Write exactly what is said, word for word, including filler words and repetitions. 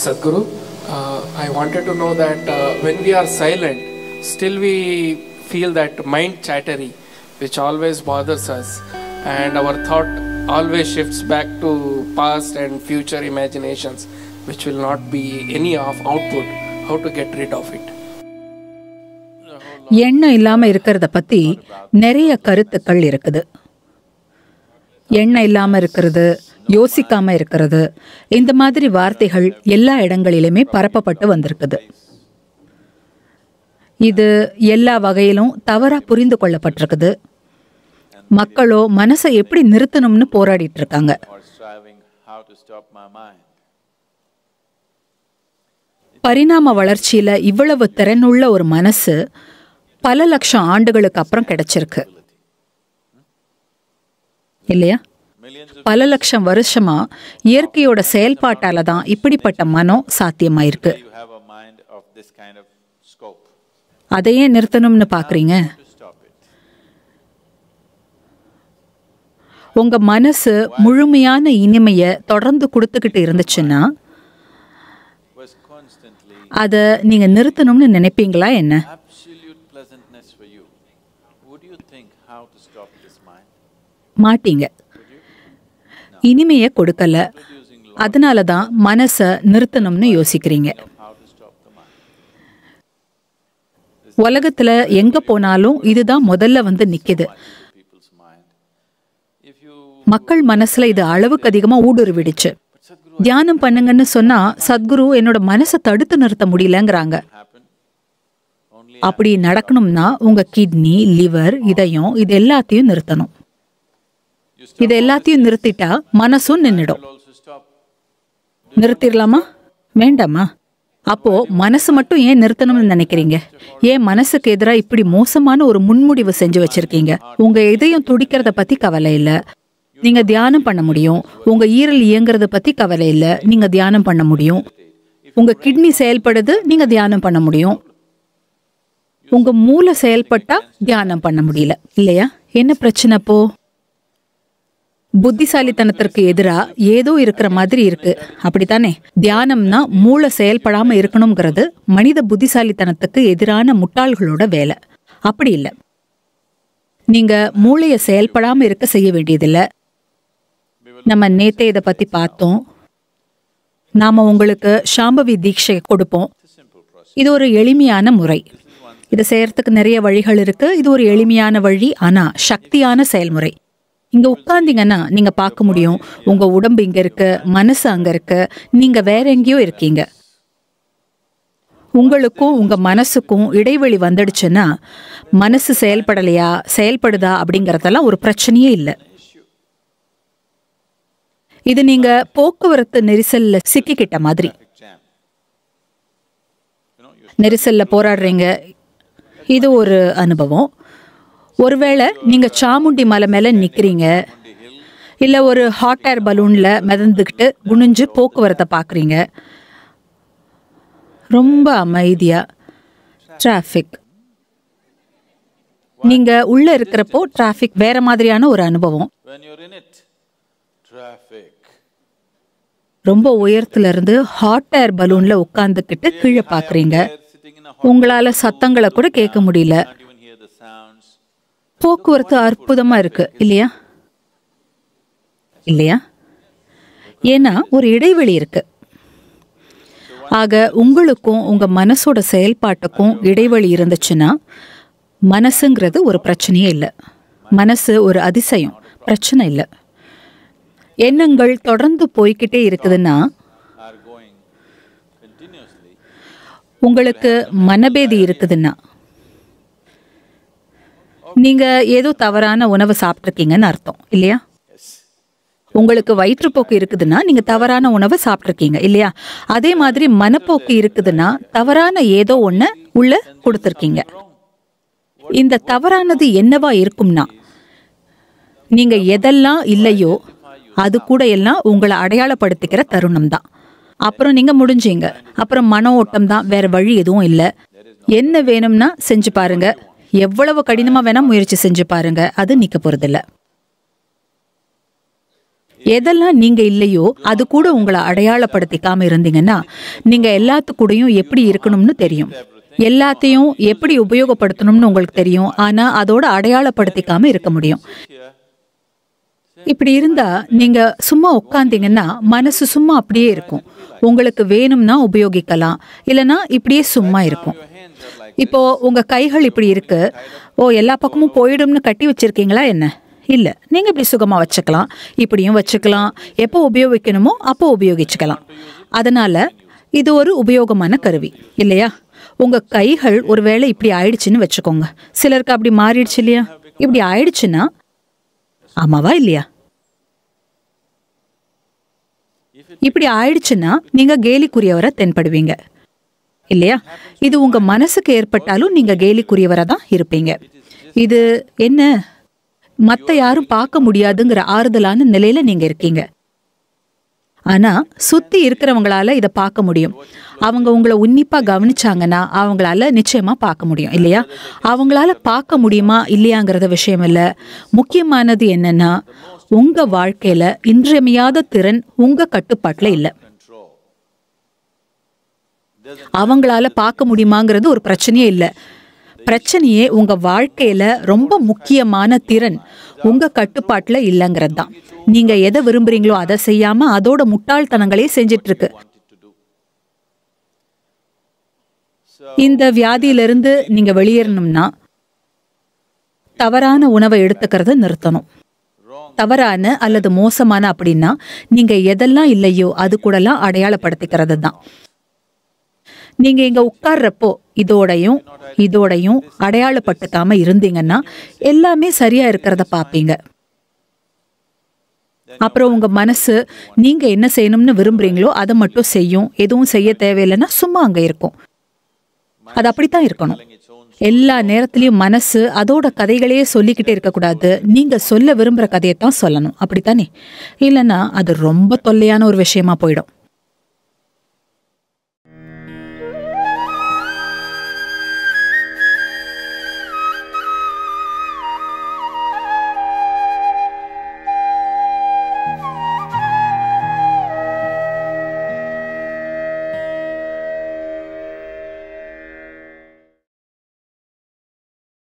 Sadhguru, uh, I wanted to know that uh, when we are silent, still we feel that mind chattery, which always bothers us, and our thought always shifts back to past and future imaginations, which will not be any of output. How to get rid of it? எண்ணம் இல்லாம இருக்கிறத பத்தி நிறைய கருத்துக்கள் இருக்குது. எண்ணம் இல்லாம இருக்கிறது, யோசிக்காம இருக்கிறது, இந்த மாதிரி வார்த்தைகள் எல்லா இடங்களிலுமே பரப்பப்பட்டு வந்திருக்குது. இது எல்லா வகையிலும் தவறா புரிந்து கொள்ளப்பட்டிருக்குது. மக்களோ மனசை எப்படி நிறுத்தணும்னு போராடிட்டு இருக்காங்க. பரிணாம வளர்ச்சியில இவ்வளவு திறனுள்ள ஒரு மனசு பல லட்சம் ஆண்டுகளுக்கு அப்புறம் கிடைச்சிருக்கு இல்லையா? பல லட்சம் வருஷமா இயற்கையோட செயல்பாட்டால தான் இப்படிப்பட்ட மனம் சாத்தியமாயிருக்கு. அதையே நிறுத்தணும்னு பாக்குறீங்க? உங்க மனசு முழுமையான இனிமைய தொடர்ந்து கொடுத்துக்கிட்டு இருந்துச்சுன்னா அத நீங்க நிறுத்தணும்னு நினைப்பீங்களா என்ன? மாட்டீங்க. இனிமைய கொடுக்கல, அதனாலதான் மனச நிறுத்தணும்னு யோசிக்கிறீங்க. உலகத்துல எங்க போனாலும் இதுதான் முதல்ல வந்து நிக்குது. மக்கள் மனசுல இது அளவுக்கு அதிகமா ஊடுருவிடுச்சு. தியானம் பண்ணுங்கன்னு சொன்னா சத்குரு என்னோட மனசை தடுத்து நிறுத்த முடியலங்கிறாங்க. அப்படி நடக்கணும்னா உங்க கிட்னி, லிவர், இதயம் இது எல்லாத்தையும் நிறுத்தணும். இது எல்லாத்தையும் நிறுத்திட்டா மனசும் நின்னுடும். நிறுத்திடலாமா வேண்டாமா? அப்போ மனசு மட்டும் ஏன் நிறுத்தணும்னு நினைக்கிறீங்க? ஏன் மனசுக்கு எதிராக இப்படி மோசமான ஒரு முன்முடிவு செஞ்சு வச்சிருக்கீங்க? உங்க இதயம் துடிக்கிறத பத்தி கவலை இல்ல, நீங்க தியானம் பண்ண முடியும். உங்க ஈரல் இயங்குறத பத்தி கவலை இல்ல, நீங்க தியானம் பண்ண முடியும். உங்க கிட்னி செயல்படுது, நீங்க தியானம் பண்ண முடியும். உங்க மூளை செயல்பட்டா தியானம் பண்ண முடியல இல்லையா? என்ன பிரச்சனை அப்போ? புத்திசாலித்தனத்திற்கு எதிரா ஏதோ இருக்கிற மாதிரி இருக்கு, அப்படித்தானே? தியானம்னா மூளை செயல்படாம இருக்கணும்ங்கிறது மனித புத்திசாலித்தனத்துக்கு எதிரான முட்டாள்களோட வேலை. அப்படி இல்லை. நீங்க மூளைய செயல்படாம இருக்க செய்ய வேண்டியதில்லை. நம்ம நேத்தே இதை பத்தி பார்த்தோம். நாம உங்களுக்கு சாம்பவி தீட்சை கொடுப்போம். இது ஒரு எளிமையான முறை. இதை செய்யறதுக்கு நிறைய வழிகள் இருக்கு. இது ஒரு எளிமையான வழி, ஆனா சக்தியான செயல்முறை. இங்க உட்கார்ந்தீங்கன்னா நீங்க பார்க்க முடியும், உங்க உடம்பு இங்க இருக்கு, மனசு அங்க இருக்கு, நீங்க வேற எங்கேயோ இருக்கீங்க. உங்களுக்கும் உங்க மனசுக்கும் இடைவெளி வந்துடுச்சுன்னா மனசு செயல்படலையா செயல்படுதா அப்படிங்கறதெல்லாம் ஒரு பிரச்சனையே இல்லை. இது நீங்க போக்குவரத்து நெரிசல்ல சிக்கிக்கிட்ட மாதிரி. நெரிசல்ல போராடுறீங்க, இது ஒரு அனுபவம். ஒருவேளை நீங்க சாமுண்டி மலை மேல நிக்கிறீங்க, இல்ல ஒரு ஹாட் ஏர் பலூன்ல மிதந்துக்கிட்டு குனிஞ்சு போக்குவரத்தை பாக்குறீங்க. ரொம்ப அமைதியா டிராஃபிக். நீங்க உள்ள இருக்கிறப்போ டிராஃபிக் வேற மாதிரியான ஒரு அனுபவம். ரொம்ப உயரத்துல இருந்து ஹாட் ஏர் பலூன்ல உட்கார்ந்துக்கிட்டு கீழே பாக்குறீங்க. உங்களால சத்தங்களை கூட கேட்க முடியல. போக்குவரத்து அற்புதமா இருக்கு இல்லையா? இல்லையா? ஏன்னா ஒரு இடைவெளி இருக்கு. ஆக உங்களுக்கும் உங்க மனசோட செயல்பாட்டுக்கும் இடைவெளி இருந்துச்சுன்னா மனசுங்கிறது ஒரு பிரச்சனையே இல்லை. மனசு ஒரு அதிசயம், பிரச்சனை இல்லை. எண்ணங்கள் தொடர்ந்து போய்கிட்டே இருக்குதுன்னா உங்களுக்கு மனபேதி இருக்குதுன்னா நீங்க ஏதோ தவறான உணவு சாப்பிட்ருக்கீங்கன்னு அர்த்தம் இல்லையா? உங்களுக்கு வயிற்றுப்போக்கு இருக்குதுன்னா நீங்க தவறான உணவை சாப்பிட்ருக்கீங்க இல்லையா? அதே மாதிரி மனப்போக்கு இருக்குதுன்னா தவறான ஏதோ ஒண்ணு உள்ள கொடுத்துருக்கீங்க. இந்த தவறானது என்னவா இருக்கும்னா நீங்க எதெல்லாம் இல்லையோ அது கூட எல்லாம் உங்களை அடையாளப்படுத்திக்கிற தருணம் தான். அப்புறம் நீங்க முடிஞ்சீங்க. அப்புறம் மன ஓட்டம் தான், வேற வழி எதுவும் இல்லை. என்ன வேணும்னா செஞ்சு பாருங்க, எவ்வளவு கடினமா வேணா முயற்சி செஞ்சு பாருங்க, அது நிக்க போறதில்ல. எதெல்லாம் நீங்க இல்லையோ அது கூட உங்களை அடையாளப்படுத்திக்காம இருந்தீங்கன்னா நீங்க எல்லாத்துக்கூடயும் எப்படி இருக்கணும்னு தெரியும், எல்லாத்தையும் எப்படி உபயோகப்படுத்தணும்னு உங்களுக்கு தெரியும். ஆனா அதோட அடையாளப்படுத்திக்காம இருக்க முடியும். இப்படி இருந்தா நீங்க சும்மா உட்காந்தீங்கன்னா மனசு சும்மா அப்படியே இருக்கும். உங்களுக்கு வேணும்னா உபயோகிக்கலாம், இல்லைன்னா இப்படியே சும்மா இருக்கும். இப்போ உங்க கைகள் இப்படி இருக்கு, ஓ எல்லா பக்கமும் போயிடும்னு கட்டி வச்சிருக்கீங்களா என்ன? இல்ல, நீங்க இப்படி சுகமா வச்சுக்கலாம், இப்படியும் வச்சுக்கலாம். எப்போ உபயோகிக்கணுமோ அப்போ உபயோகிச்சுக்கலாம். அதனால இது ஒரு உபயோகமான கருவி இல்லையா? உங்க கைகள் ஒருவேளை இப்படி ஆயிடுச்சுன்னு வச்சுக்கோங்க. சிலருக்கு அப்படி மாறிடுச்சு இல்லையா? இப்படி ஆயிடுச்சுன்னா ஆமாவா இல்லையா? இப்படி ஆயிடுச்சுன்னா நீங்க கேலிக்குரியவரை தென்படுவீங்க இல்லையா? இது உங்க மனசுக்கு ஏற்பட்டாலும் நீங்க கேலிக்குரியவரா தான் இருப்பீங்க. இது என்ன, மத்த யாரும் பார்க்க முடியாதுங்கிற ஆறுதலான நிலையில நீங்க இருக்கீங்க. ஆனா சுத்தி இருக்கிறவங்களால இதை பார்க்க முடியும். அவங்க உங்களை உன்னிப்பா கவனிச்சாங்கன்னா அவங்களால நிச்சயமா பார்க்க முடியும் இல்லையா? அவங்களால பார்க்க முடியுமா இல்லையாங்கிறத விஷயம் இல்ல. முக்கியமானது என்னன்னா, உங்க வாழ்க்கையில இன்றியமையாத திறன் உங்க கட்டுப்பாட்டுல இல்ல. அவங்களால பார்க்க முடியுமாங்கிறது ஒரு பிரச்சனையே இல்லை. பிரச்சனையே உங்க வாழ்க்கையில ரொம்ப முக்கியமான திறன் உங்க கட்டுப்பாட்டுல இல்லைங்கிறது தான். நீங்க எதை விரும்புறீங்களோ அதை செய்யாம அதோட முட்டாள்தனங்களே செஞ்சிட்டு இருக்கு. இந்த வியாதியிலிருந்து நீங்க வெளியேறணும்னா தவறான உணவை எடுத்துக்கிறத நிறுத்தணும். தவறான அல்லது மோசமான அப்படின்னா நீங்க எதெல்லாம் இல்லையோ அது கூடலாம் அடையாளப்படுத்திக்கிறது தான். நீங்க இங்க உட்கார்றப்போ இதோடையும் இதோடையும் அடையாளப்பட்டுக்காம இருந்தீங்கன்னா எல்லாமே சரியா இருக்கிறத பாப்பீங்க. அப்புறம் உங்க மனசு நீங்க என்ன செய்யணும்னு விரும்புறீங்களோ அதை மட்டும் செய்யும். எதுவும் செய்ய தேவையில்லைன்னா சும்மா அங்க இருக்கும். அது அப்படித்தான் இருக்கணும். எல்லா நேரத்திலயும் மனசு அதோட கதைகளையே சொல்லிக்கிட்டே இருக்கக்கூடாது. நீங்க சொல்ல விரும்புற கதையைத்தான் சொல்லணும். அப்படித்தானே? இல்லைன்னா அது ரொம்ப தொல்லையான ஒரு விஷயமா போயிடும்.